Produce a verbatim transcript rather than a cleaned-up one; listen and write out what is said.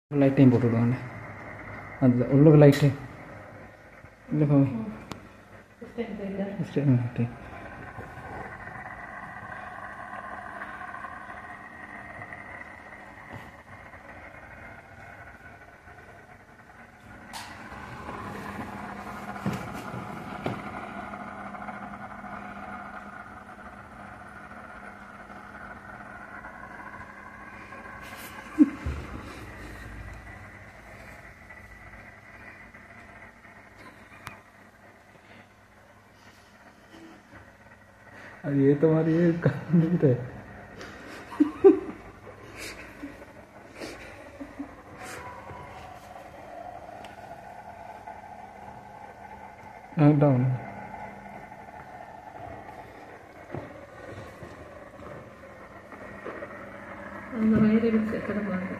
லைட்டையும் போட்டு விடுவாங்க. அது உள்ள லைட்டு இல்லை பாவி லைட்டு அது ஏற்ற மாதிரியே கண்டுக்கிட்ட டவுன் அந்த வயிறு கிடப்பாங்க.